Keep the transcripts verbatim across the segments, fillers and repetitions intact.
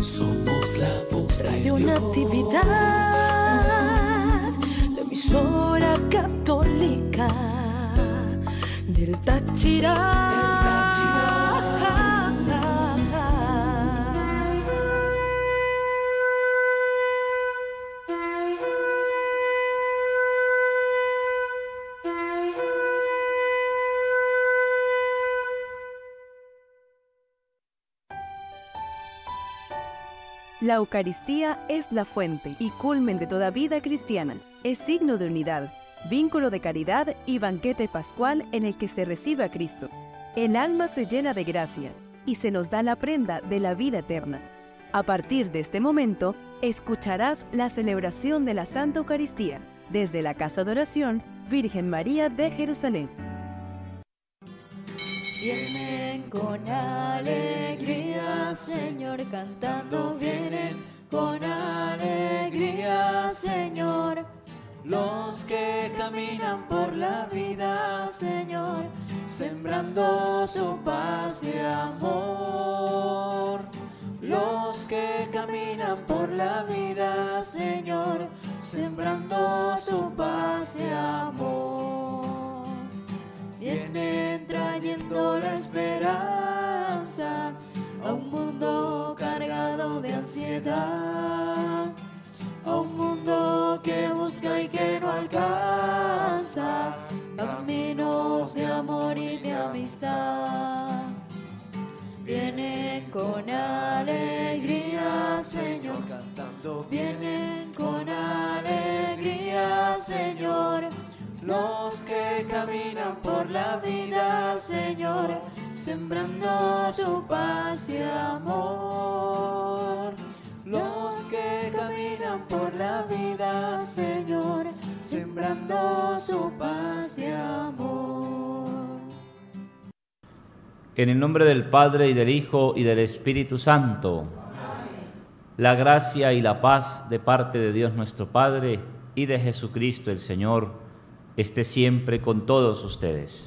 Somos la voz de una actividad, la emisora católica del Táchira. La Eucaristía es la fuente y culmen de toda vida cristiana. Es signo de unidad, vínculo de caridad y banquete pascual en el que se recibe a Cristo. El alma se llena de gracia y se nos da la prenda de la vida eterna. A partir de este momento, escucharás la celebración de la Santa Eucaristía desde la Casa de Oración Virgen María de Jerusalén. Vienen con alegría, Señor, cantando, vienen con alegría, Señor. Los que caminan por la vida, Señor, sembrando su paz y amor. Los que caminan por la vida, Señor, sembrando su paz y amor. Vienen trayendo la esperanza a un mundo cargado de ansiedad, a un mundo que busca y que no alcanza caminos de amor y de amistad. Vienen con alegría, Señor, cantando, vienen con alegría, Señor. Los que caminan por la vida, Señor, sembrando tu paz y amor. Los que caminan por la vida, Señor, sembrando su paz y amor. En el nombre del Padre, y del Hijo, y del Espíritu Santo. Amén. La gracia y la paz de parte de Dios nuestro Padre y de Jesucristo el Señor esté siempre con todos ustedes.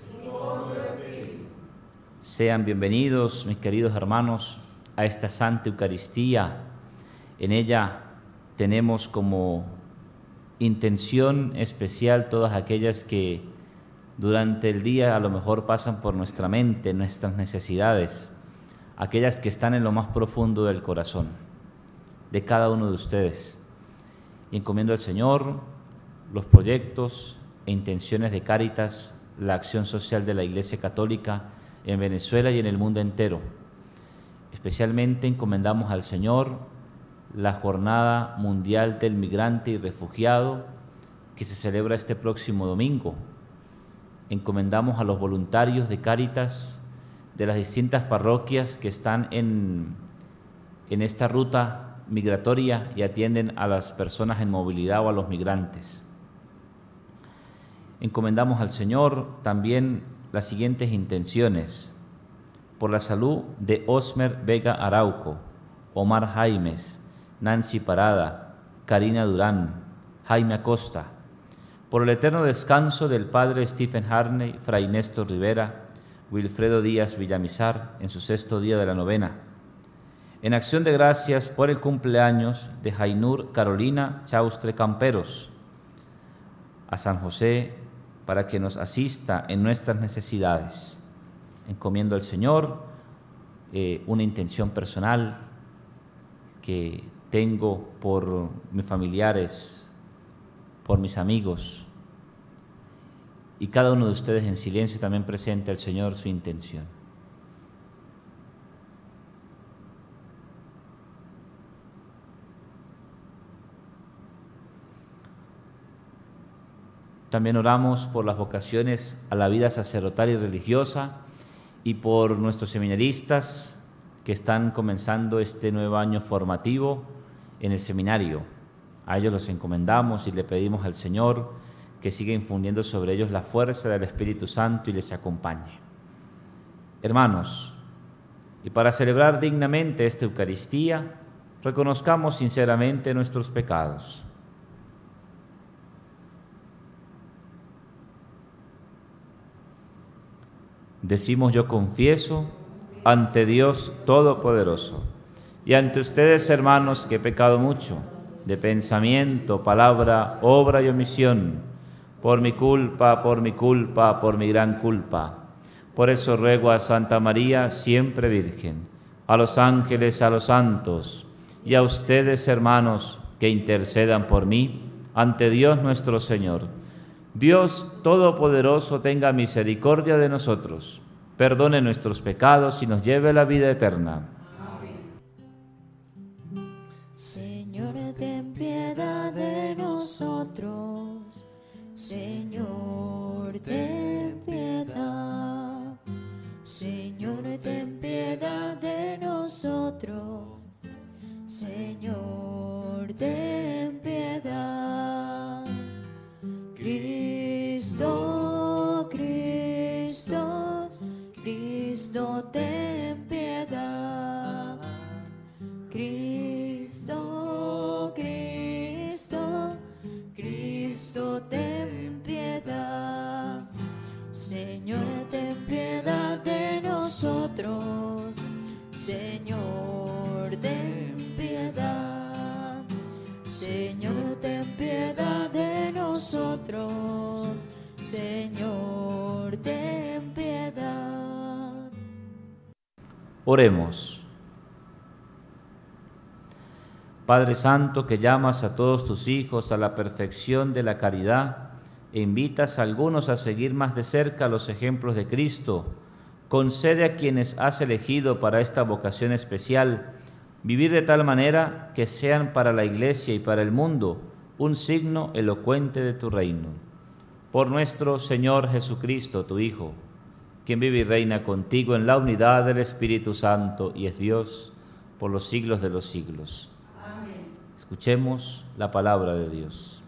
Sean bienvenidos, mis queridos hermanos, a esta Santa Eucaristía. En ella tenemos como intención especial todas aquellas que durante el día a lo mejor pasan por nuestra mente, nuestras necesidades, aquellas que están en lo más profundo del corazón de cada uno de ustedes. Y encomiendo al Señor los proyectos e intenciones de Cáritas, la acción social de la Iglesia Católica en Venezuela y en el mundo entero. Especialmente encomendamos al Señor la Jornada Mundial del Migrante y Refugiado que se celebra este próximo domingo. Encomendamos a los voluntarios de Cáritas de las distintas parroquias que están en, en esta ruta migratoria y atienden a las personas en movilidad o a los migrantes. Encomendamos al Señor también las siguientes intenciones: por la salud de Osmer Vega Araujo, Omar Jaimes, Nancy Parada, Karina Durán, Jaime Acosta; por el eterno descanso del Padre Stephen Harney, Fray Néstor Rivera, Wilfredo Díaz Villamizar en su sexto día de la novena; en acción de gracias por el cumpleaños de Jainur Carolina Chaustre Camperos; a San José para que nos asista en nuestras necesidades. Encomiendo al Señor eh, una intención personal que tengo por mis familiares, por mis amigos, y cada uno de ustedes en silencio también presente al Señor su intención. También oramos por las vocaciones a la vida sacerdotal y religiosa y por nuestros seminaristas que están comenzando este nuevo año formativo en el seminario. A ellos los encomendamos y le pedimos al Señor que siga infundiendo sobre ellos la fuerza del Espíritu Santo y les acompañe. Hermanos, y para celebrar dignamente esta Eucaristía, reconozcamos sinceramente nuestros pecados. Decimos: yo confieso ante Dios Todopoderoso y ante ustedes, hermanos, que he pecado mucho, de pensamiento, palabra, obra y omisión, por mi culpa, por mi culpa, por mi gran culpa. Por eso ruego a Santa María, siempre Virgen, a los ángeles, a los santos, y a ustedes, hermanos, que intercedan por mí ante Dios nuestro Señor. Dios Todopoderoso tenga misericordia de nosotros, perdone nuestros pecados y nos lleve a la vida eterna. Señor, ten piedad de nosotros. Señor, ten piedad. Señor, ten piedad de nosotros. Señor, ten piedad. Cristo, Cristo, Cristo, ten piedad. Cristo, Cristo, Cristo, ten piedad. Señor, ten piedad de nosotros. Señor, ten piedad. Señor, ten piedad de nosotros. Señor, ten piedad. Oremos. Padre Santo, que llamas a todos tus hijos a la perfección de la caridad e invitas a algunos a seguir más de cerca los ejemplos de Cristo, concede a quienes has elegido para esta vocación especial vivir de tal manera que sean para la Iglesia y para el mundo un signo elocuente de tu reino. Por nuestro Señor Jesucristo, tu Hijo, quien vive y reina contigo en la unidad del Espíritu Santo y es Dios por los siglos de los siglos. Escuchemos la palabra de Dios.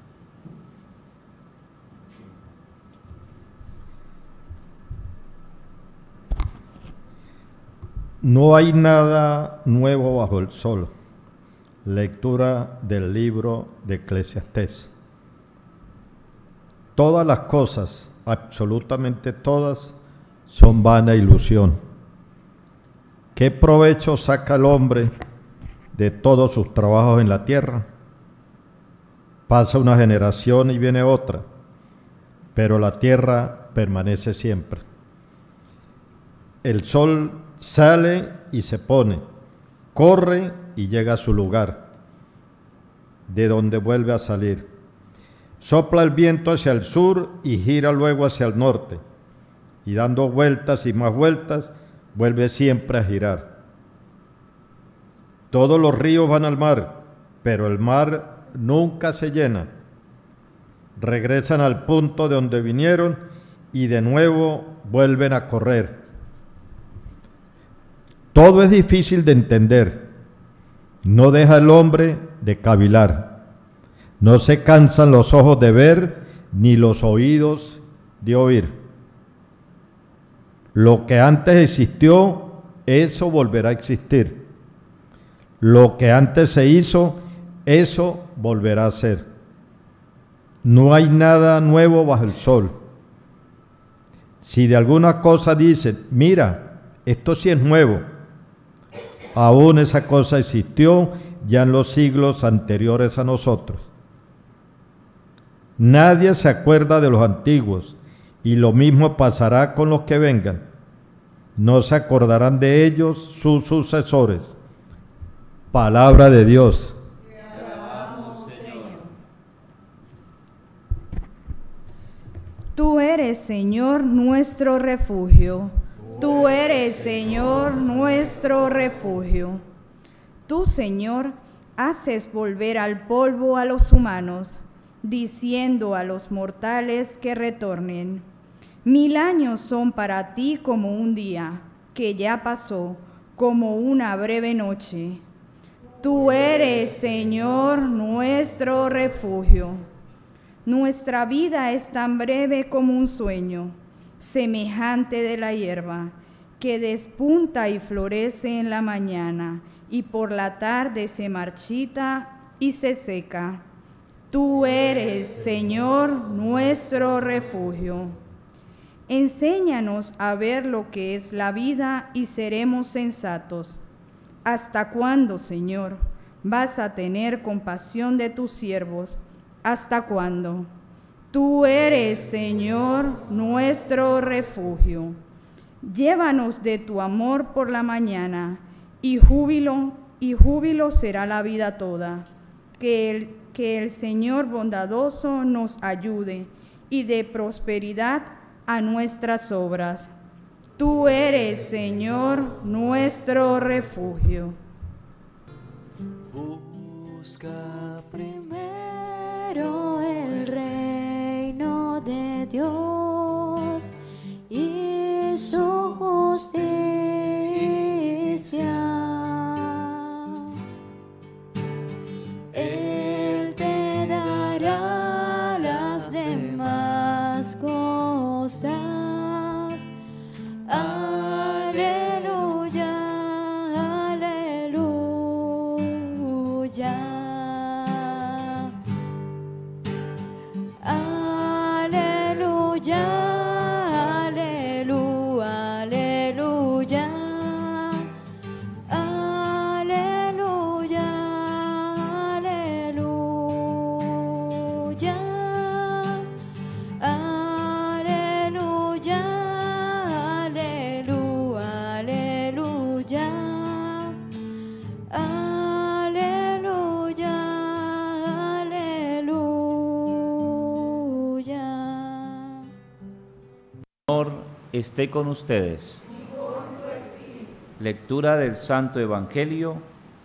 No hay nada nuevo bajo el sol. Lectura del libro de Eclesiastés. Todas las cosas, absolutamente todas, son vana ilusión. ¿Qué provecho saca el hombre de todos sus trabajos en la tierra? Pasa una generación y viene otra, pero la tierra permanece siempre. El sol sale y se pone, corre y llega a su lugar, de donde vuelve a salir. Sopla el viento hacia el sur y gira luego hacia el norte, y dando vueltas y más vueltas, vuelve siempre a girar. Todos los ríos van al mar, pero el mar nunca se llena. Regresan al punto de donde vinieron y de nuevo vuelven a correr. Todo es difícil de entender. No deja el hombre de cavilar. No se cansan los ojos de ver, ni los oídos de oír. Lo que antes existió, eso volverá a existir. Lo que antes se hizo, eso volverá a ser. No hay nada nuevo bajo el sol. Si de alguna cosa dicen, mira, esto sí es nuevo, aún esa cosa existió ya en los siglos anteriores a nosotros. Nadie se acuerda de los antiguos, y lo mismo pasará con los que vengan. No se acordarán de ellos sus sucesores. Palabra de Dios. Te alabamos, Señor. Tú eres, Señor, nuestro refugio. Tú eres, Señor, nuestro refugio. Tú, Señor, haces volver al polvo a los humanos, diciendo a los mortales que retornen. Mil años son para ti como un día, que ya pasó, como una breve noche. Tú eres, Señor, nuestro refugio. Nuestra vida es tan breve como un sueño, semejante de la hierba, que despunta y florece en la mañana, y por la tarde se marchita y se seca. Tú eres, Señor, nuestro refugio. Enséñanos a ver lo que es la vida y seremos sensatos. ¿Hasta cuándo, Señor, vas a tener compasión de tus siervos? ¿Hasta cuándo? Tú eres, Señor, nuestro refugio. Llévanos de tu amor por la mañana, y júbilo, y júbilo será la vida toda. Que el, que el Señor bondadoso nos ayude, y de prosperidad a nuestras obras. Tú eres, Señor, nuestro refugio. Busca Primero el reino de Dios y su justicia. Él te dará las demás cosas. Aleluya, aleluya. Aleluya, aleluya, aleluya. Aleluya, aleluya. Aleluya, aleluya, aleluya. Aleluya, aleluya. Señor esté con ustedes. Lectura del Santo Evangelio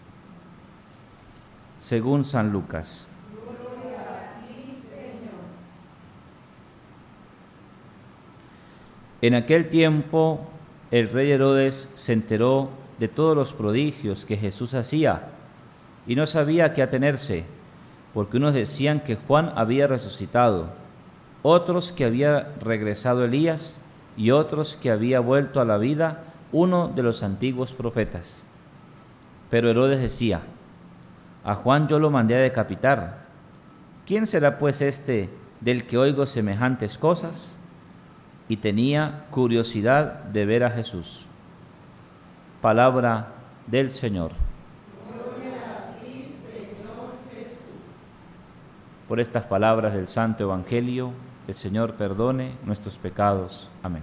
según San Lucas. En aquel tiempo el rey Herodes se enteró de todos los prodigios que Jesús hacía y no sabía a qué atenerse, porque unos decían que Juan había resucitado, otros que había regresado Elías y otros que había vuelto a la vida uno de los antiguos profetas. Pero Herodes decía: a Juan yo lo mandé a decapitar. ¿Quién será pues este del que oigo semejantes cosas? Y tenía curiosidad de ver a Jesús. Palabra del Señor. Por estas palabras del Santo Evangelio, el Señor perdone nuestros pecados. Amén.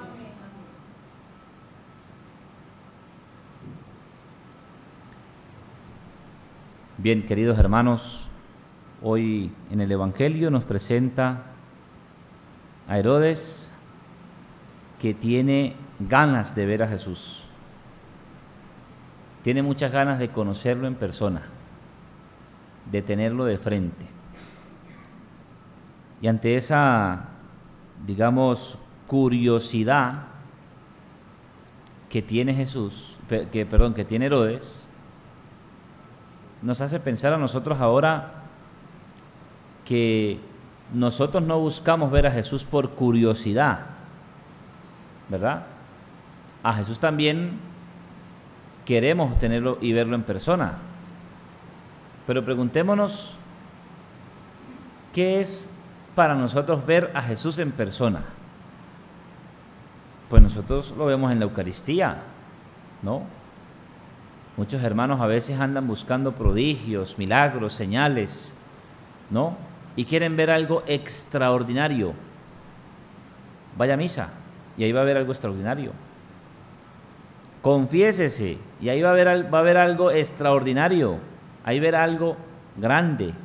Bien, queridos hermanos, hoy en el Evangelio nos presenta a Herodes, que tiene ganas de ver a Jesús. Tiene muchas ganas de conocerlo en persona, de tenerlo de frente. Y ante esa, digamos, curiosidad que tiene Jesús, que, perdón, que tiene Herodes, nos hace pensar a nosotros ahora que nosotros no buscamos ver a Jesús por curiosidad, ¿verdad? A Jesús también queremos tenerlo y verlo en persona. Pero preguntémonos, ¿qué es para nosotros ver a Jesús en persona? Pues nosotros lo vemos en la Eucaristía, ¿no? Muchos hermanos a veces andan buscando prodigios, milagros, señales, ¿no? Y quieren ver algo extraordinario. Vaya a misa y ahí va a haber algo extraordinario. Confiésese y ahí va a haber, va a haber algo extraordinario. Ahí verá algo grande.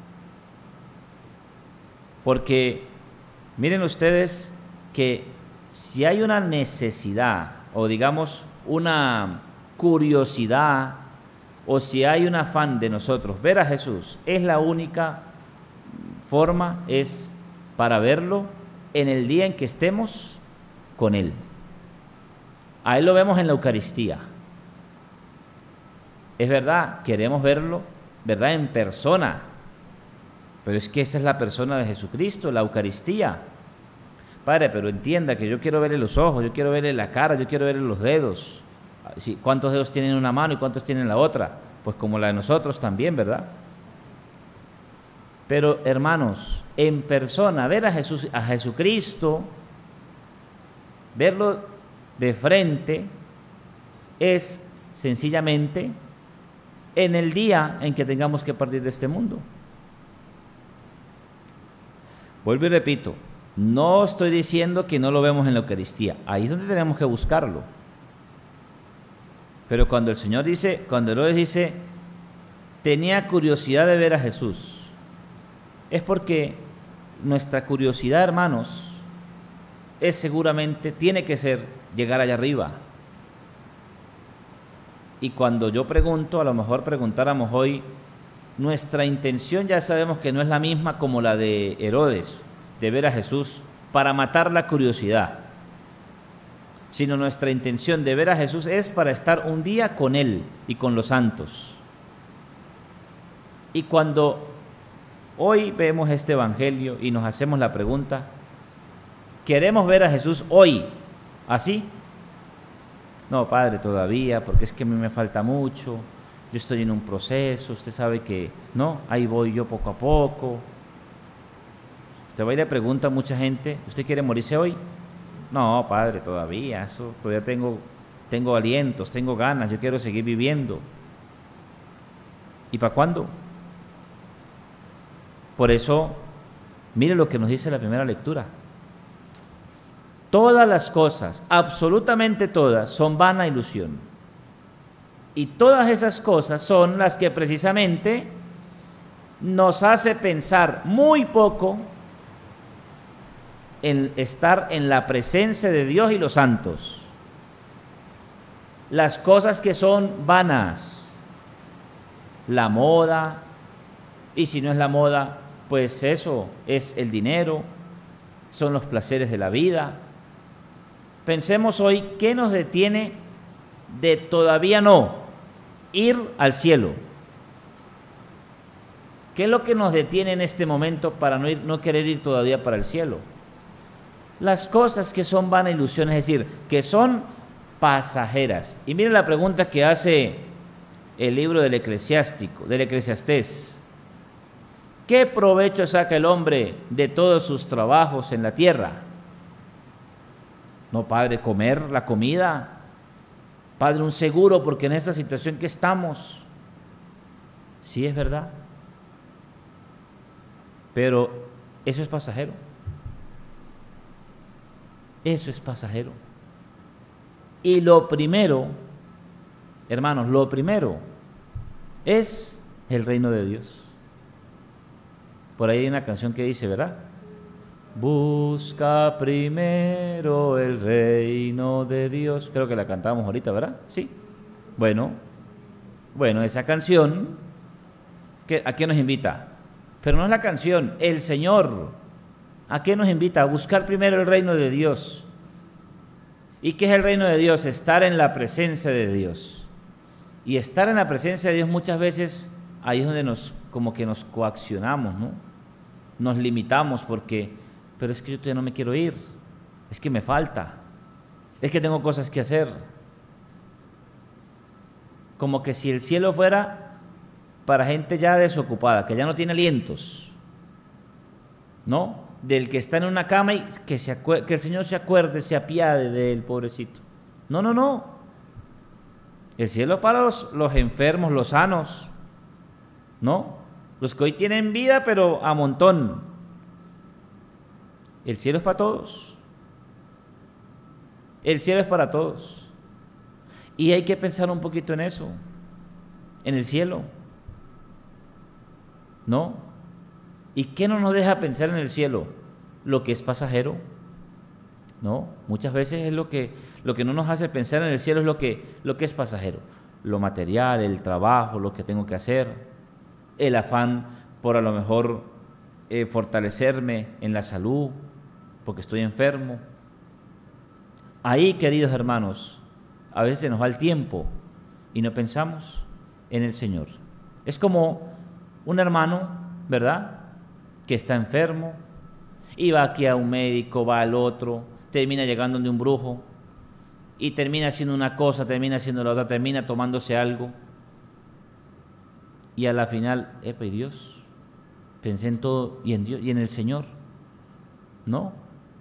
Porque miren ustedes que si hay una necesidad o digamos una curiosidad o si hay un afán de nosotros ver a Jesús, es la única forma, es para verlo en el día en que estemos con Él. A Él lo vemos en la Eucaristía. Es verdad, queremos verlo, ¿verdad?, en persona, pero es que esa es la persona de Jesucristo, la Eucaristía. Padre, pero entienda que yo quiero verle los ojos, yo quiero verle la cara, yo quiero verle los dedos. ¿Cuántos dedos tienen una mano y cuántos tienen la otra? Pues como la de nosotros también, ¿verdad? Pero hermanos, en persona, ver a Jesús, a Jesucristo, verlo de frente, es sencillamente en el día en que tengamos que partir de este mundo. Vuelvo y repito, no estoy diciendo que no lo vemos en la Eucaristía, ahí es donde tenemos que buscarlo. Pero cuando el Señor dice, cuando Herodes dice, tenía curiosidad de ver a Jesús, es porque nuestra curiosidad, hermanos, es seguramente, tiene que ser llegar allá arriba. Y cuando yo pregunto, a lo mejor preguntáramos hoy, nuestra intención ya sabemos que no es la misma como la de Herodes, de ver a Jesús para matar la curiosidad, sino nuestra intención de ver a Jesús es para estar un día con Él y con los santos. Y cuando hoy vemos este Evangelio y nos hacemos la pregunta, ¿queremos ver a Jesús hoy así? No, Padre, todavía, porque es que a mí me falta mucho, yo estoy en un proceso, usted sabe que, no, ahí voy yo poco a poco. Usted va y le pregunta a mucha gente, ¿usted quiere morirse hoy? No, Padre, todavía, eso, todavía tengo, tengo alientos, tengo ganas, yo quiero seguir viviendo. ¿Y para cuándo? Por eso, mire lo que nos dice la primera lectura. Todas las cosas, absolutamente todas, son vana ilusión. Y todas esas cosas son las que precisamente nos hace pensar muy poco en estar en la presencia de Dios y los santos. Las cosas que son vanas, la moda, y si no es la moda, pues eso es el dinero, son los placeres de la vida. Pensemos hoy, ¿qué nos detiene de todavía no ir al cielo? ¿Qué es lo que nos detiene en este momento para no, ir, no querer ir todavía para el cielo? Las cosas que son vana ilusión, es decir, que son pasajeras. Y miren la pregunta que hace el libro del eclesiástico, del Eclesiastés. ¿Qué provecho saca el hombre de todos sus trabajos en la tierra? No, Padre, comer la comida. Padre, un seguro, porque en esta situación que estamos. Sí, es verdad. Pero eso es pasajero. Eso es pasajero. Y lo primero, hermanos, lo primero es el reino de Dios. Por ahí hay una canción que dice, ¿verdad? Busca primero el reino de Dios. Creo que la cantábamos ahorita, ¿verdad? Sí. Bueno, bueno, esa canción, ¿qué, ¿a qué nos invita? Pero no es la canción, el Señor. ¿A qué nos invita? A buscar primero el reino de Dios. ¿Y qué es el reino de Dios? Estar en la presencia de Dios. Y estar en la presencia de Dios muchas veces, ahí es donde nos, como que nos coaccionamos, ¿no? Nos limitamos porque, pero es que yo todavía no me quiero ir, es que me falta, es que tengo cosas que hacer. Como que si el cielo fuera para gente ya desocupada, que ya no tiene alientos, ¿no? Del que está en una cama y que, se que el Señor se acuerde, se apiade de él, pobrecito. No, no, no. El cielo es para los, los enfermos, los sanos, ¿no? Los que hoy tienen vida, pero a montón. El cielo es para todos. El cielo es para todos. Y hay que pensar un poquito en eso, en el cielo, ¿no? ¿Y qué no nos deja pensar en el cielo? Lo que es pasajero, ¿no? Muchas veces es lo que, lo que no nos hace pensar en el cielo es lo que, lo que es pasajero. Lo material, el trabajo, lo que tengo que hacer, el afán por a lo mejor eh, fortalecerme en la salud, porque estoy enfermo. Ahí, queridos hermanos, a veces se nos va el tiempo y no pensamos en el Señor. Es como un hermano, ¿verdad?, que está enfermo y va aquí a un médico, va al otro, termina llegando de un brujo y termina haciendo una cosa, termina haciendo la otra, termina tomándose algo y a la final, epa, ¿y Dios? Pensé en todo y en Dios y en el Señor. No.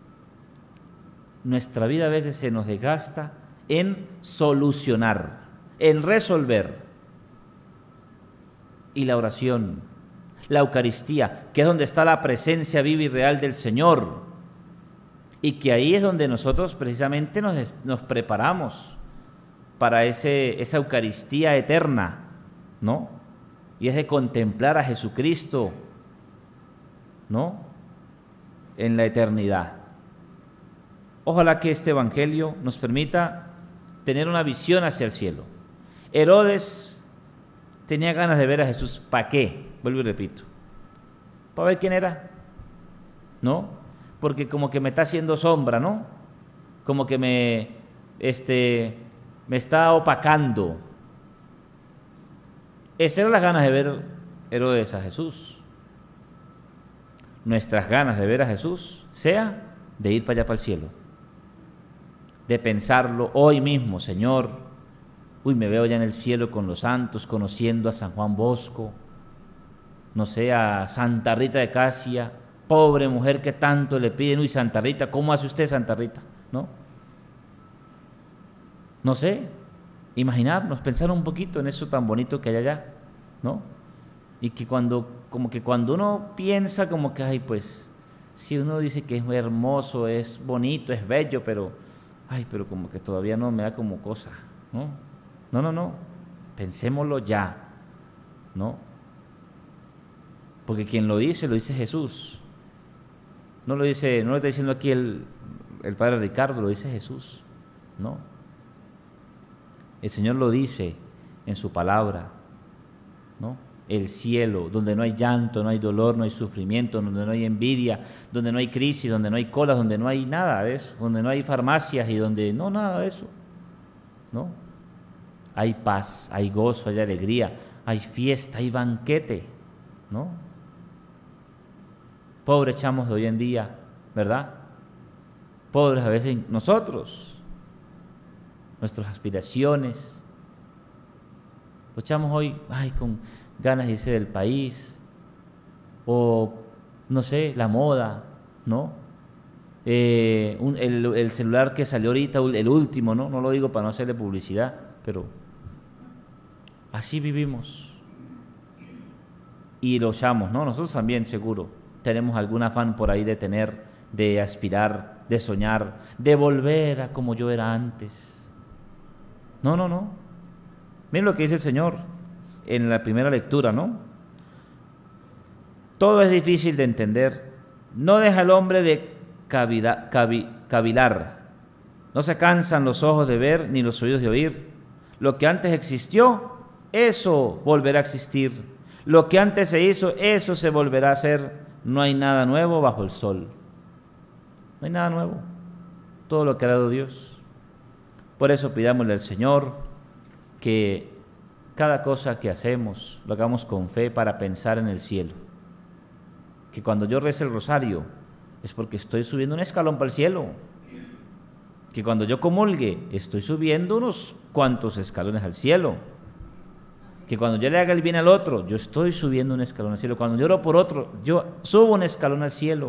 Nuestra vida a veces se nos desgasta en solucionar, en resolver. Y la oración, la Eucaristía, que es donde está la presencia viva y real del Señor, y que ahí es donde nosotros precisamente nos, nos preparamos para ese, esa Eucaristía eterna, ¿no? Y es de contemplar a Jesucristo, ¿no?, en la eternidad. Ojalá que este Evangelio nos permita tener una visión hacia el cielo. Herodes tenía ganas de ver a Jesús. ¿Para qué? Vuelvo y repito. ¿Para ver quién era? ¿No? Porque como que me está haciendo sombra, ¿no? Como que me, este, me está opacando. Esas eran las ganas de ver Herodes a Jesús. Nuestras ganas de ver a Jesús sea de ir para allá, para el cielo, de pensarlo hoy mismo. Señor, uy, me veo ya en el cielo con los santos, conociendo a San Juan Bosco, no sé, a Santa Rita de Casia, pobre mujer que tanto le piden. Uy, Santa Rita, ¿cómo hace usted, Santa Rita? ¿No? No sé, imaginarnos, pensar un poquito en eso tan bonito que hay allá, ¿no? Y que cuando, como que cuando uno piensa como que, ay, pues, si uno dice que es hermoso, es bonito, es bello, pero, ay, pero como que todavía no me da como cosa, ¿no? No, no, no, pensémoslo ya, ¿no? Porque quien lo dice, lo dice Jesús. No lo dice, no lo está diciendo aquí el, el Padre Ricardo, lo dice Jesús, ¿no? El Señor lo dice en su palabra, ¿no? El cielo, donde no hay llanto, no hay dolor, no hay sufrimiento, donde no hay envidia, donde no hay crisis, donde no hay colas, donde no hay nada de eso, donde no hay farmacias y donde no, nada de eso, ¿no? Hay paz, hay gozo, hay alegría, hay fiesta, hay banquete, ¿no? Pobres chamos de hoy en día, ¿verdad? Pobres a veces nosotros, nuestras aspiraciones. Los chamos hoy, ay, con ganas de irse del país, o no sé, la moda, ¿no? Eh, un, el, el celular que salió ahorita, el último, ¿no? No lo digo para no hacerle publicidad, pero así vivimos. Y los chamos, ¿no? Nosotros también, seguro, tenemos algún afán por ahí de tener, de aspirar, de soñar, de volver a como yo era antes. No, no, no. Miren lo que dice el Señor en la primera lectura, ¿no? Todo es difícil de entender. No deja el hombre de cavila, cavi, cavilar. No se cansan los ojos de ver ni los oídos de oír. Lo que antes existió, eso volverá a existir. Lo que antes se hizo, eso se volverá a hacer. No hay nada nuevo bajo el sol. No hay nada nuevo. Todo lo que ha dado Dios. Por eso pidámosle al Señor que cada cosa que hacemos lo hagamos con fe para pensar en el cielo. Que cuando yo rece el rosario es porque estoy subiendo un escalón para el cielo. Que cuando yo comulgue estoy subiendo unos cuantos escalones al cielo. Que cuando yo le haga el bien al otro, yo estoy subiendo un escalón al cielo. Cuando yo oro por otro, yo subo un escalón al cielo.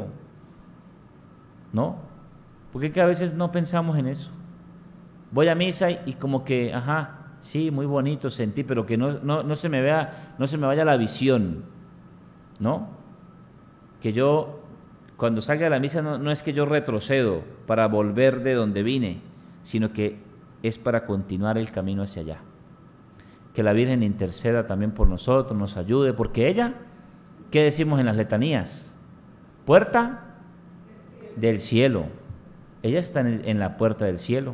¿No? Porque que a veces no pensamos en eso. Voy a misa y, y como que, ajá, sí, muy bonito sentí, pero que no, no, no, se me vea, no se me vaya la visión, ¿no? Que yo, cuando salga de la misa, no, no es que yo retrocedo para volver de donde vine, sino que es para continuar el camino hacia allá. Que la Virgen interceda también por nosotros, nos ayude, porque ella, ¿qué decimos en las letanías? Puerta del cielo. Ella está en, el, en la puerta del cielo.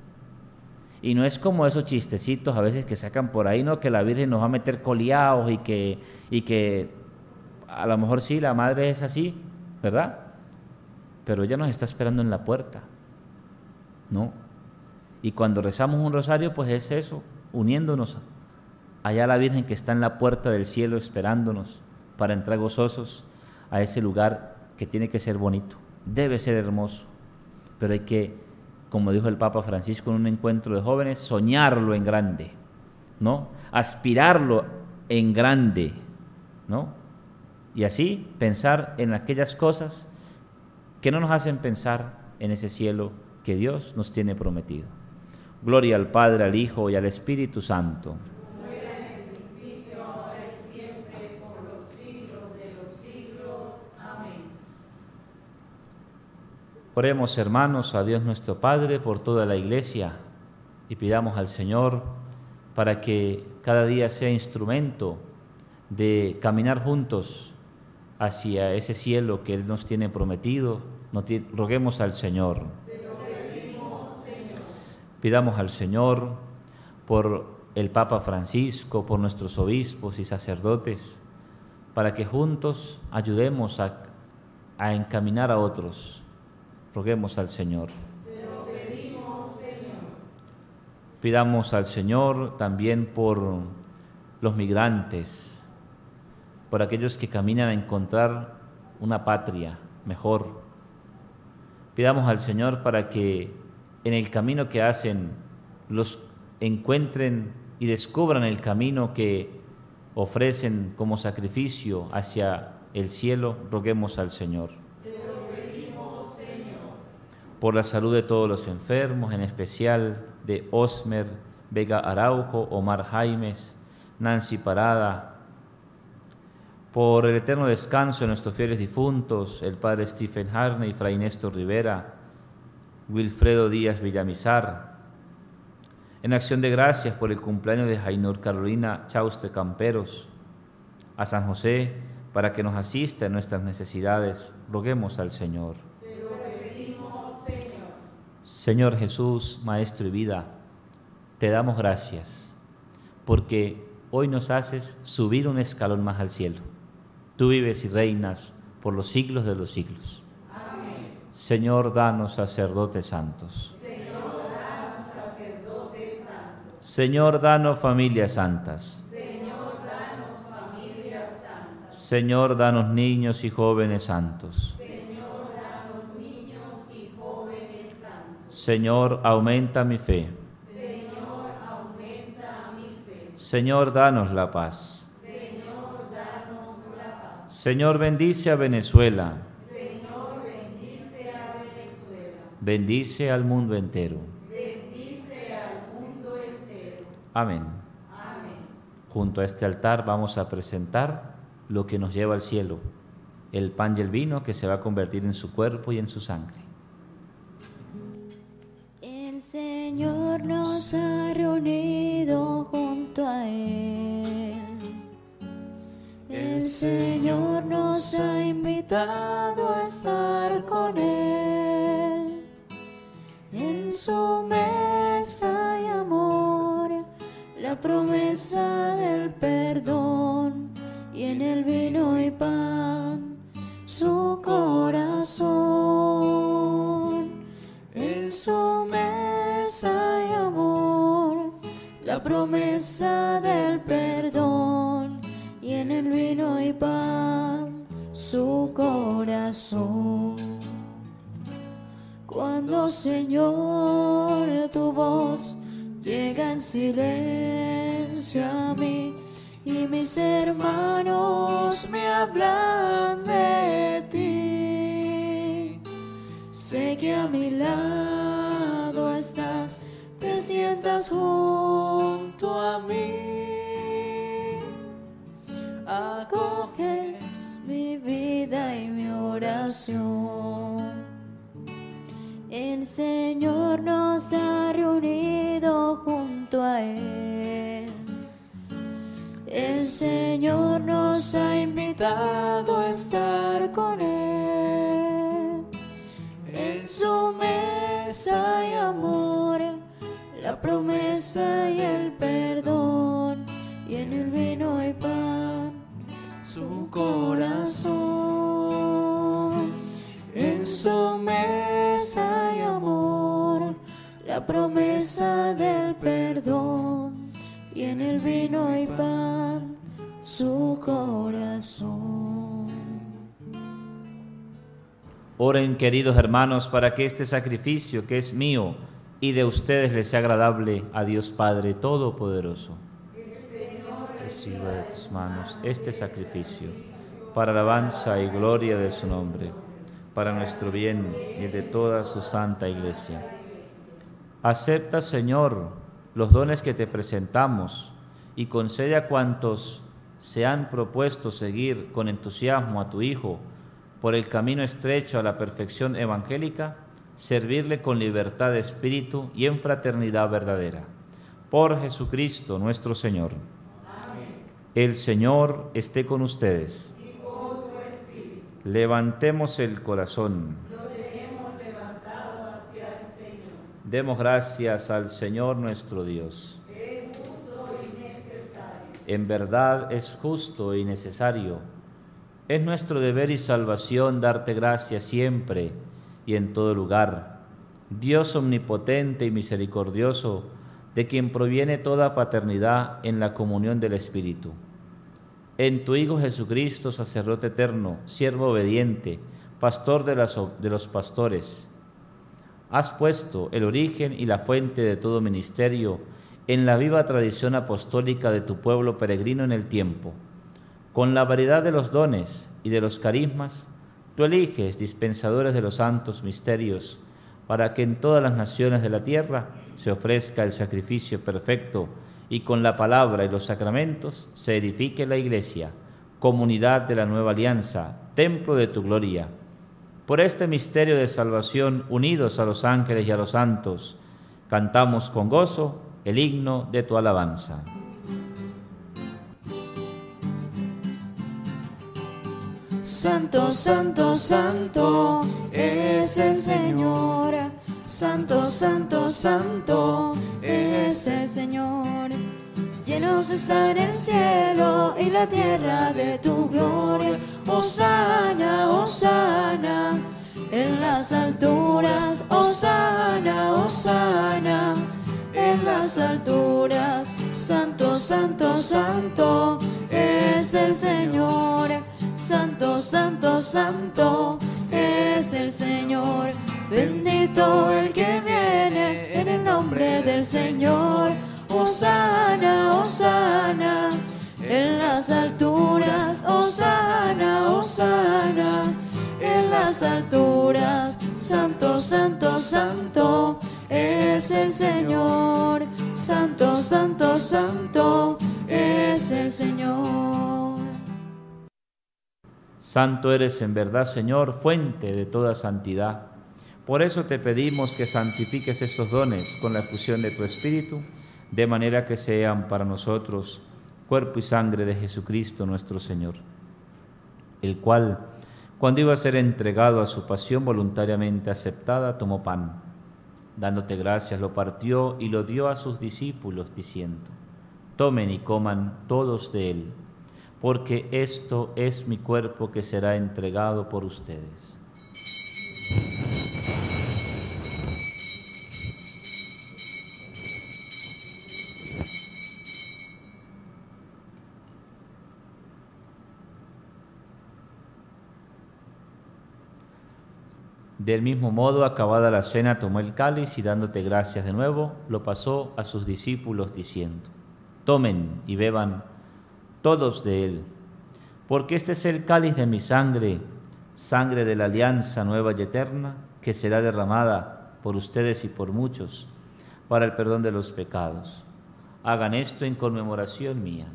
Y no es como esos chistecitos a veces que sacan por ahí, ¿no? Que la Virgen nos va a meter coleados y que, y que a lo mejor sí, la Madre es así, ¿verdad? Pero ella nos está esperando en la puerta, ¿no? Y cuando rezamos un rosario, pues es eso, uniéndonos allá a la Virgen que está en la puerta del cielo esperándonos para entrar gozosos a ese lugar que tiene que ser bonito, debe ser hermoso, pero hay que, como dijo el Papa Francisco en un encuentro de jóvenes, soñarlo en grande, ¿no? Aspirarlo en grande, ¿no? Y así pensar en aquellas cosas que no nos hacen pensar en ese cielo que Dios nos tiene prometido. Gloria al Padre, al Hijo y al Espíritu Santo. Oremos, hermanos, a Dios nuestro Padre por toda la Iglesia y pidamos al Señor para que cada día sea instrumento de caminar juntos hacia ese cielo que Él nos tiene prometido. Nos ti- roguemos al Señor. Te lo pedimos, Señor. Pidamos al Señor por el Papa Francisco, por nuestros obispos y sacerdotes, para que juntos ayudemos a, a encaminar a otros. Roguemos al Señor. Te lo pedimos, Señor. Pidamos al Señor también por los migrantes, por aquellos que caminan a encontrar una patria mejor. Pidamos al Señor para que en el camino que hacen los encuentren y descubran el camino que ofrecen como sacrificio hacia el cielo. Roguemos al Señor. Por la salud de todos los enfermos, en especial de Osmer Vega Araujo, Omar Jaimes, Nancy Parada, por el eterno descanso de nuestros fieles difuntos, el padre Stephen Harney, Fray Néstor Rivera, Wilfredo Díaz Villamizar, en acción de gracias por el cumpleaños de Jainur Carolina Chauste Camperos, a San José para que nos asista en nuestras necesidades. Roguemos al Señor. Señor Jesús, Maestro y vida, te damos gracias porque hoy nos haces subir un escalón más al cielo. Tú vives y reinas por los siglos de los siglos. Amén. Señor, danos sacerdotes santos. Señor, danos sacerdotes santos. Señor, danos familias santas. Señor, danos familias santas. Señor, danos niños y jóvenes santos. Señor, aumenta mi fe. Señor, aumenta mi fe. Señor, danos la paz. Señor, danos la paz. Señor, bendice a Venezuela. Señor, bendice a Venezuela. Bendice al mundo entero. Bendice al mundo entero. Amén. Amén. Junto a este altar vamos a presentar lo que nos lleva al cielo, el pan y el vino que se va a convertir en su cuerpo y en su sangre. El Señor nos ha reunido junto a Él. El Señor nos ha invitado a estar con Él. En su mesa hay amor, la promesa del perdón, y en el vino y pan su corazón. En su mesa hay amor, la promesa del perdón, y en el vino y pan su corazón. Cuando, Señor, tu voz llega en silencio a mí y mis hermanos me hablan de ti, sé que a mi lado estás, te sientas junto a mí, acoges mi vida y mi oración. El Señor nos ha reunido junto a Él. El Señor nos ha invitado a estar con Él. En su mesa hay amor, la promesa y el perdón, y en el vino hay pan, su corazón. En su mesa hay amor, la promesa del perdón, y en el vino hay pan, su corazón. Oren, queridos hermanos, para que este sacrificio que es mío y de ustedes les sea agradable a Dios Padre Todopoderoso. Reciba de tus manos este sacrificio para alabanza y gloria de su nombre, para nuestro bien y el de toda su santa Iglesia. Acepta, Señor, los dones que te presentamos y concede a cuantos se han propuesto seguir con entusiasmo a tu Hijo por el camino estrecho a la perfección evangélica, servirle con libertad de espíritu y en fraternidad verdadera. Por Jesucristo nuestro Señor. Amén. El Señor esté con ustedes. Y con tu espíritu. Levantemos el corazón. Lo tenemos levantado hacia el Señor. Demos gracias al Señor nuestro Dios. Es justo y necesario. En verdad es justo y necesario. Es nuestro deber y salvación darte gracias siempre y en todo lugar. Dios omnipotente y misericordioso, de quien proviene toda paternidad en la comunión del Espíritu. En tu Hijo Jesucristo, sacerdote eterno, siervo obediente, pastor de, las, de los pastores, has puesto el origen y la fuente de todo ministerio en la viva tradición apostólica de tu pueblo peregrino en el tiempo. Con la variedad de los dones y de los carismas, tú eliges dispensadores de los santos misterios, para que en todas las naciones de la tierra se ofrezca el sacrificio perfecto y con la palabra y los sacramentos se edifique la Iglesia, comunidad de la nueva alianza, templo de tu gloria. Por este misterio de salvación, unidos a los ángeles y a los santos, cantamos con gozo el himno de tu alabanza. Santo, santo, santo es el Señor. Santo, santo, santo es el Señor. Llenos está en el cielo y la tierra de tu gloria. Hosana, hosana en las alturas. Hosana, hosana en las alturas. Santo, santo, santo es el Señor. Santo, santo, santo es el Señor. Bendito el que viene en el nombre del Señor. Hosana, hosana en las alturas. Hosana, hosana en las alturas. Santo, santo, santo es el Señor. Santo, santo, santo es el Señor. Santo eres en verdad, Señor, fuente de toda santidad. Por eso te pedimos que santifiques estos dones con la efusión de tu Espíritu, de manera que sean para nosotros cuerpo y sangre de Jesucristo nuestro Señor, el cual, cuando iba a ser entregado a su pasión voluntariamente aceptada, tomó pan. Dándote gracias, lo partió y lo dio a sus discípulos, diciendo: tomen y coman todos de él, porque esto es mi cuerpo que será entregado por ustedes. Del mismo modo, acabada la cena, tomó el cáliz y dándote gracias de nuevo, lo pasó a sus discípulos, diciendo: tomen y beban todos de él, porque este es el cáliz de mi sangre, sangre de la alianza nueva y eterna, que será derramada por ustedes y por muchos, para el perdón de los pecados. Hagan esto en conmemoración mía.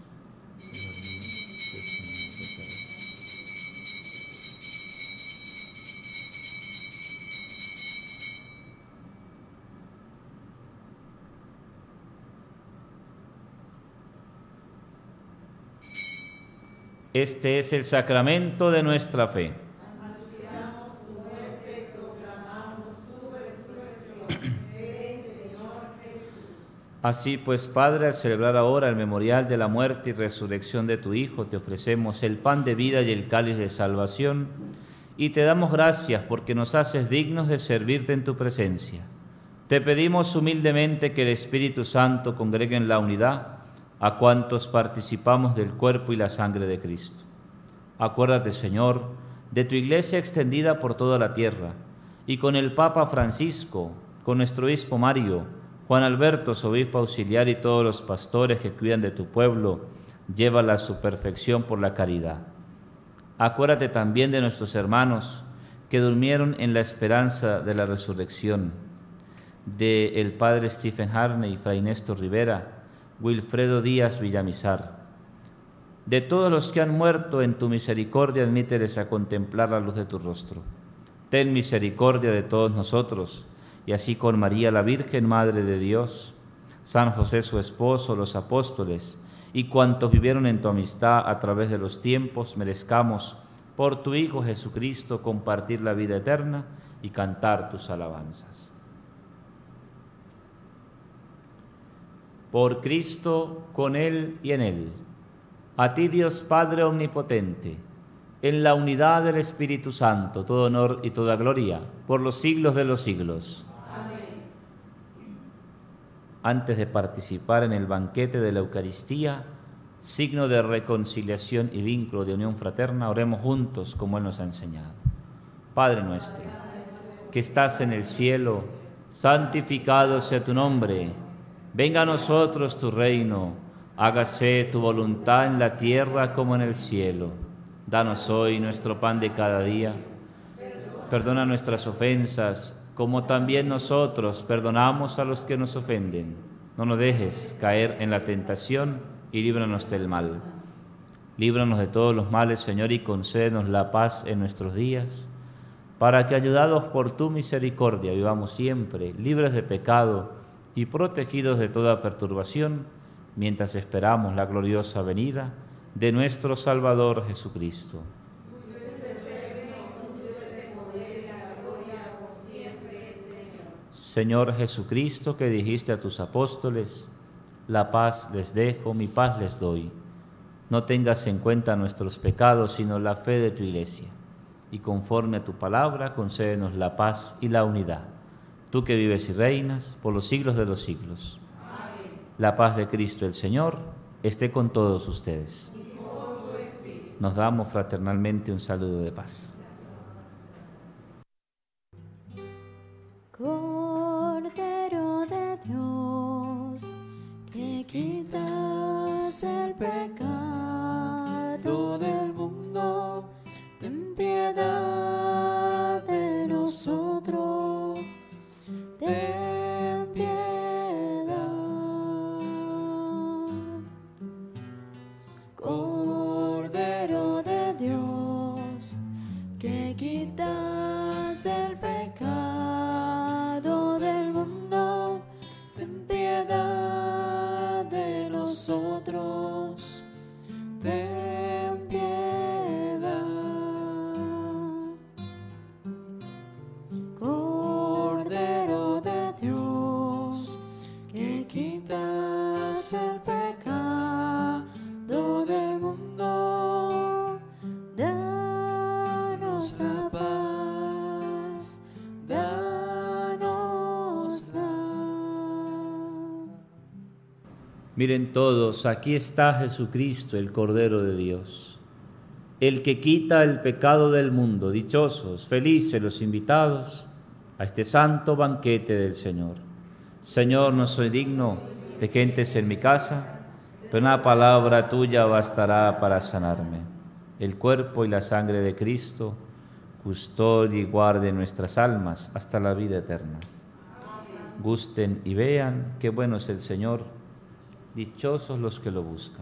Este es el sacramento de nuestra fe. Anunciamos tu muerte, proclamamos tu resurrección. Ven, Señor Jesús. Así pues, Padre, al celebrar ahora el memorial de la muerte y resurrección de tu Hijo, te ofrecemos el pan de vida y el cáliz de salvación, y te damos gracias porque nos haces dignos de servirte en tu presencia. Te pedimos humildemente que el Espíritu Santo congregue en la unidad a cuantos participamos del cuerpo y la sangre de Cristo. Acuérdate, Señor, de tu Iglesia extendida por toda la tierra, y con el Papa Francisco, con nuestro obispo Mario, Juan Alberto, su obispo auxiliar, y todos los pastores que cuidan de tu pueblo, llévala a su perfección por la caridad. Acuérdate también de nuestros hermanos que durmieron en la esperanza de la resurrección, de el padre Stephen Harney, Fray Néstor Rivera, Wilfredo Díaz Villamizar. De todos los que han muerto, en tu misericordia admíteles a contemplar la luz de tu rostro. Ten misericordia de todos nosotros, y así con María la Virgen, Madre de Dios, San José su esposo, los apóstoles, y cuantos vivieron en tu amistad a través de los tiempos, merezcamos, por tu Hijo Jesucristo, compartir la vida eterna y cantar tus alabanzas. Por Cristo, con Él y en Él, a ti Dios Padre Omnipotente, en la unidad del Espíritu Santo, todo honor y toda gloria, por los siglos de los siglos. Amén. Antes de participar en el banquete de la Eucaristía, signo de reconciliación y vínculo de unión fraterna, oremos juntos como Él nos ha enseñado. Padre nuestro, que estás en el cielo, santificado sea tu nombre. Venga a nosotros tu reino. Hágase tu voluntad en la tierra como en el cielo. Danos hoy nuestro pan de cada día. Perdona nuestras ofensas, como también nosotros perdonamos a los que nos ofenden. No nos dejes caer en la tentación y líbranos del mal. Líbranos de todos los males, Señor, y concédenos la paz en nuestros días, para que, ayudados por tu misericordia, vivamos siempre libres de pecado y protegidos de toda perturbación, mientras esperamos la gloriosa venida de nuestro Salvador Jesucristo. Señor Jesucristo, que dijiste a tus apóstoles, la paz les dejo, mi paz les doy. No tengas en cuenta nuestros pecados, sino la fe de tu Iglesia. Y conforme a tu palabra, concédenos la paz y la unidad. Tú que vives y reinas por los siglos de los siglos. La paz de Cristo el Señor esté con todos ustedes. Nos damos fraternalmente un saludo de paz. Cordero de Dios, que quitas el pecado del mundo, ten piedad de nosotros. Ten piedad. Cordero de Dios, que quitas el pecado del mundo, ten piedad de nosotros. Ten piedad. Cordero de Dios, que quitas el pecado del mundo, danos la paz, danos la. Miren todos, aquí está Jesucristo, el Cordero de Dios, el que quita el pecado del mundo. Dichosos, felices los invitados a este santo banquete del Señor. Señor, no soy digno de que entres en mi casa, pero una palabra tuya bastará para sanarme. El cuerpo y la sangre de Cristo custodie y guarde nuestras almas hasta la vida eterna. Gusten y vean qué bueno es el Señor, dichosos los que lo buscan.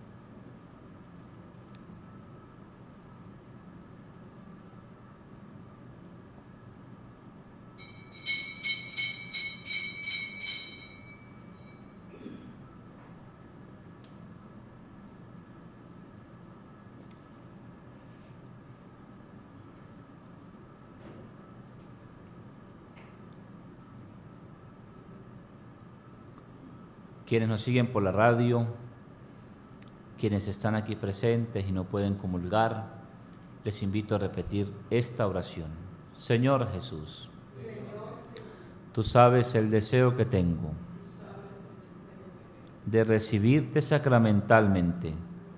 Quienes nos siguen por la radio, quienes están aquí presentes y no pueden comulgar, les invito a repetir esta oración. Señor Jesús, tú sabes el deseo que tengo de recibirte sacramentalmente.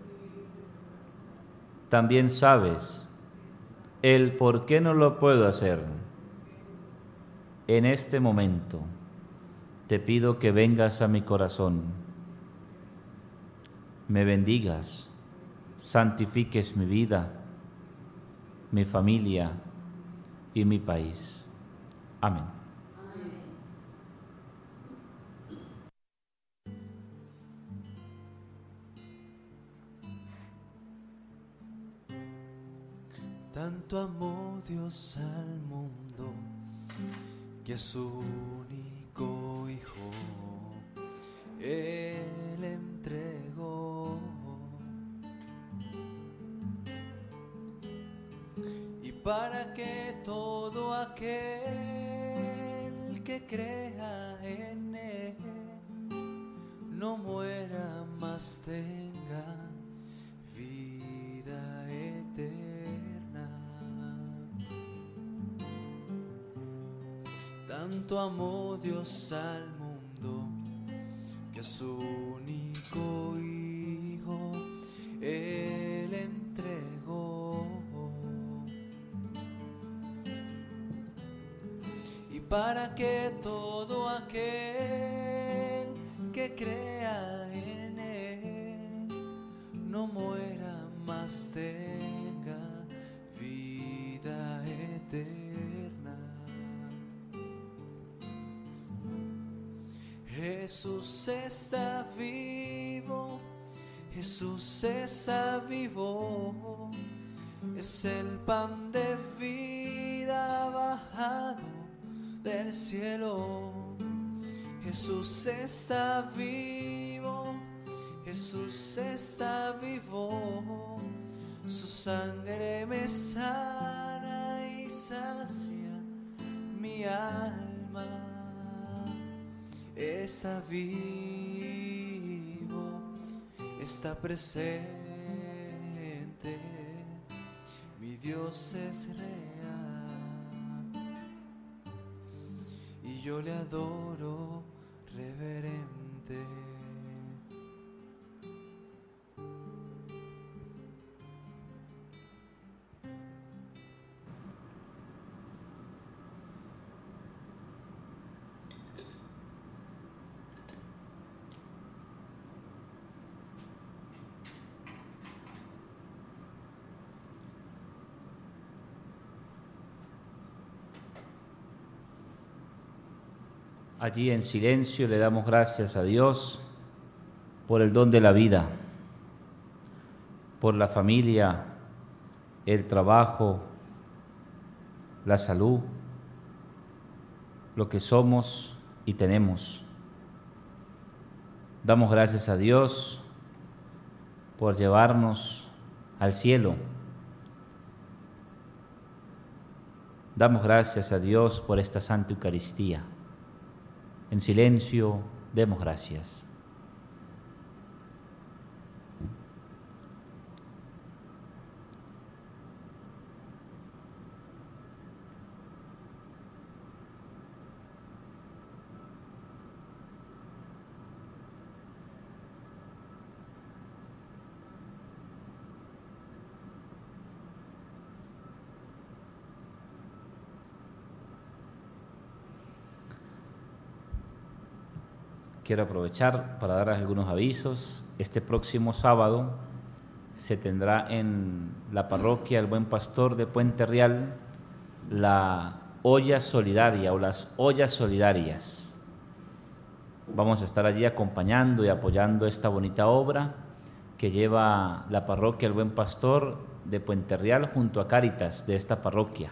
También sabes el por qué no lo puedo hacer. En este momento te pido que vengas a mi corazón, me bendigas, santifiques mi vida, mi familia y mi país. Amén. Tanto amó Dios al mundo que a su único Hijo Él entregó. Y para que todo aquel que crea en Él no muera, más tenga vida eterna. Tanto amó Dios al mundo que a su único Hijo Él entregó. Y para que todo aquel que crea en Él no muera, más tenga vida eterna. Jesús está vivo, Jesús está vivo, es el pan de vida bajado del cielo. Jesús está vivo, Jesús está vivo, su sangre me sana y sacia mi alma. Está vivo, está presente, mi Dios es real y yo le adoro reverente. Allí en silencio le damos gracias a Dios por el don de la vida, por la familia, el trabajo, la salud, lo que somos y tenemos. Damos gracias a Dios por llevarnos al cielo. Damos gracias a Dios por esta Santa Eucaristía. En silencio, demos gracias. Quiero aprovechar para dar algunos avisos. Este próximo sábado se tendrá en la parroquia El Buen Pastor de Puente Real la olla solidaria o las ollas solidarias. Vamos a estar allí acompañando y apoyando esta bonita obra que lleva la parroquia El Buen Pastor de Puente Real junto a Cáritas de esta parroquia.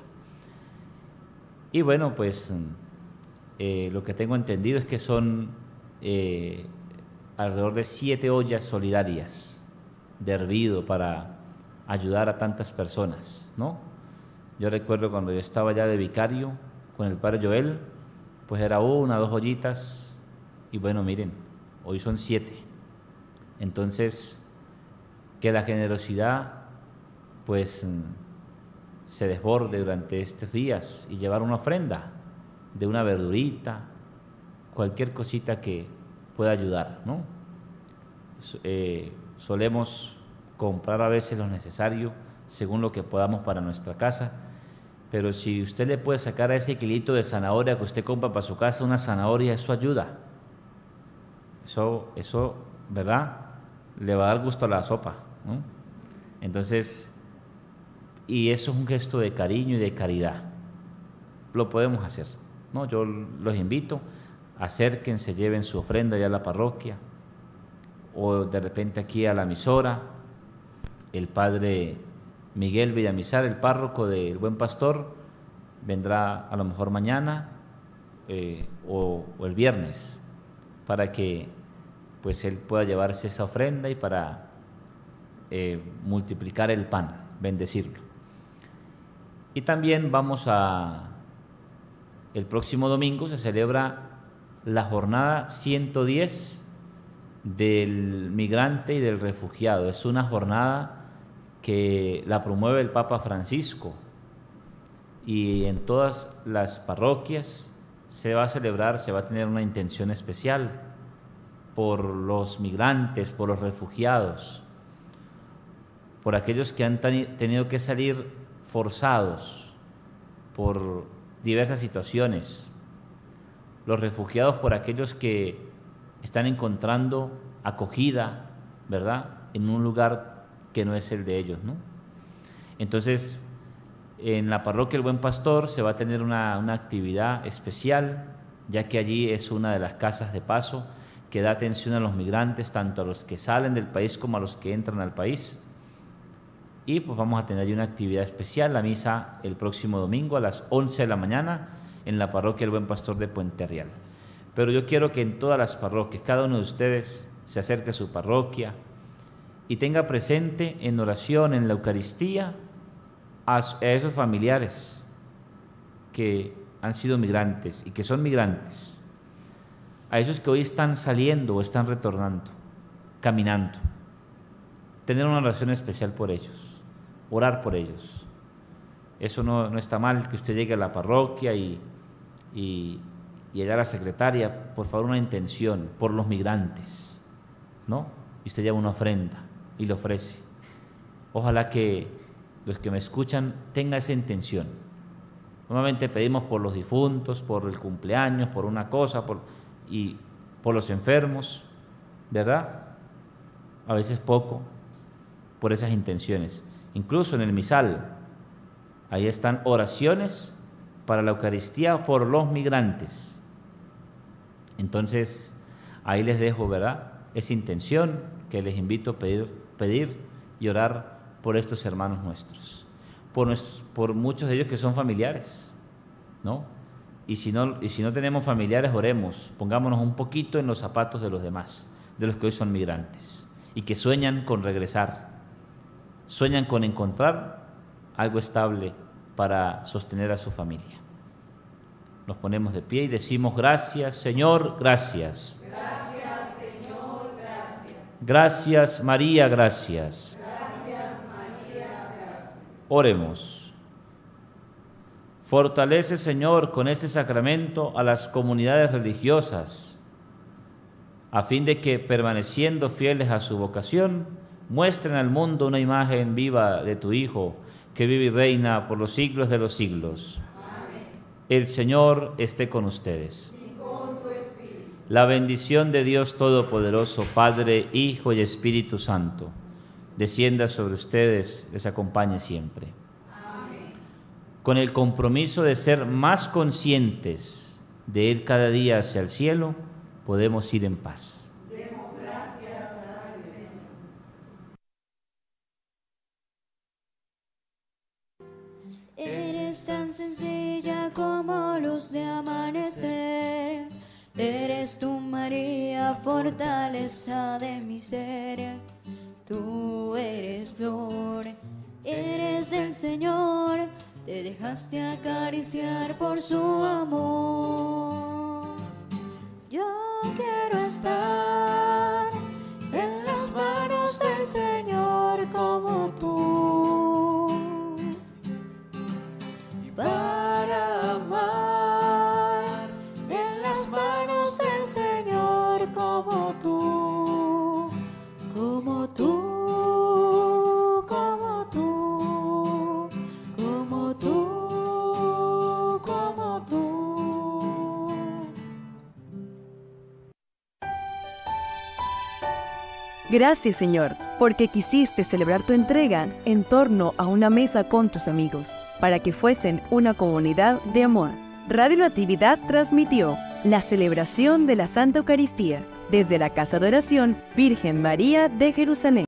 Y bueno, pues eh, lo que tengo entendido es que son Eh, alrededor de siete ollas solidarias de hervido para ayudar a tantas personas, ¿no? Yo recuerdo cuando yo estaba ya de vicario con el padre Joel, pues era una, dos ollitas, y bueno, miren, hoy son siete. Entonces, que la generosidad pues se desborde durante estos días y llevar una ofrenda de una verdurita, cualquier cosita que pueda ayudar, ¿no? Eh, solemos comprar a veces lo necesario según lo que podamos para nuestra casa, pero si usted le puede sacar a ese kilito de zanahoria que usted compra para su casa una zanahoria, eso ayuda. Eso, eso, ¿verdad? Le va a dar gusto a la sopa, ¿no? Entonces, y eso es un gesto de cariño y de caridad. Lo podemos hacer, ¿no? Yo los invito. Acérquense, lleven su ofrenda ya a la parroquia o de repente aquí a la emisora. El padre Miguel Villamizar, el párroco del Buen Pastor, vendrá a lo mejor mañana eh, o, o el viernes para que pues él pueda llevarse esa ofrenda y para eh, multiplicar el pan, bendecirlo. Y también vamos a, el próximo domingo se celebra la jornada ciento diez del migrante y del refugiado. Es una jornada que la promueve el Papa Francisco y en todas las parroquias se va a celebrar, se va a tener una intención especial por los migrantes, por los refugiados, por aquellos que han tenido que salir forzados por diversas situaciones, los refugiados por aquellos que están encontrando acogida, ¿verdad?, en un lugar que no es el de ellos, ¿no? Entonces, en la parroquia El Buen Pastor se va a tener una, una actividad especial, ya que allí es una de las casas de paso que da atención a los migrantes, tanto a los que salen del país como a los que entran al país. Y pues vamos a tener allí una actividad especial, la misa el próximo domingo a las once de la mañana en la parroquia El Buen Pastor de Puente Real. Pero yo quiero que en todas las parroquias, cada uno de ustedes se acerque a su parroquia y tenga presente en oración, en la Eucaristía, a esos familiares que han sido migrantes y que son migrantes, a esos que hoy están saliendo o están retornando, caminando. Tener una oración especial por ellos, orar por ellos. Eso no, no está mal, que usted llegue a la parroquia y, y, y allá a la secretaria, por favor, una intención por los migrantes, ¿no? Y usted lleva una ofrenda y le ofrece. Ojalá que los que me escuchan tengan esa intención. Normalmente pedimos por los difuntos, por el cumpleaños, por una cosa, por, y por los enfermos, ¿verdad? A veces poco, por esas intenciones. Incluso en el misal, ahí están oraciones para la Eucaristía por los migrantes. Entonces, ahí les dejo, ¿verdad?, esa intención que les invito a pedir, pedir y orar por estos hermanos nuestros, por, nuestros, por muchos de ellos que son familiares, ¿no? Y si no, y si no tenemos familiares, oremos, pongámonos un poquito en los zapatos de los demás, de los que hoy son migrantes y que sueñan con regresar, sueñan con encontrar algo estable para sostener a su familia. Nos ponemos de pie y decimos: gracias, Señor, gracias. Gracias, Señor, gracias. Gracias, María, gracias. Gracias, María, gracias. Oremos. Fortalece, Señor, con este sacramento a las comunidades religiosas, a fin de que, permaneciendo fieles a su vocación, muestren al mundo una imagen viva de tu Hijo, que vive y reina por los siglos de los siglos. Amén. El Señor esté con ustedes. Y con tu espíritu. La bendición de Dios Todopoderoso, Padre, Hijo y Espíritu Santo, descienda sobre ustedes, les acompañe siempre. Amén. Con el compromiso de ser más conscientes de ir cada día hacia el cielo, podemos ir en paz. Demos gracias al Señor. Eres tan sencilla como luz de amanecer. Eres tú, María, fortaleza de mi ser. Tú eres flor, eres del Señor. Te dejaste acariciar por su amor. Yo quiero estar en las manos del Señor como tú, para amar en las manos del Señor como tú, como tú, como tú, como tú, como tú. Gracias, Señor, porque quisiste celebrar tu entrega en torno a una mesa con tus amigos, para que fuesen una comunidad de amor. Radio Natividad transmitió la celebración de la Santa Eucaristía desde la Casa de Oración Virgen María de Jerusalén.